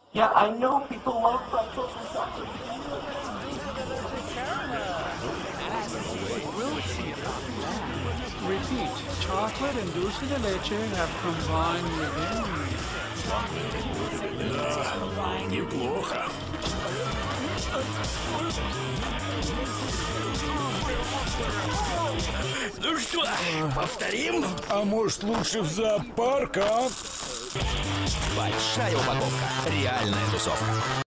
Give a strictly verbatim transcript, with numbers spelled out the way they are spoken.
Yeah, I know people love pretzels and chocolate. Repeat, chocolate and dulce de leche have combined within me. Да, неплохо. Ну что, повторим? А может, лучше в зоопарк, а? Большая упаковка. Реальная тусовка.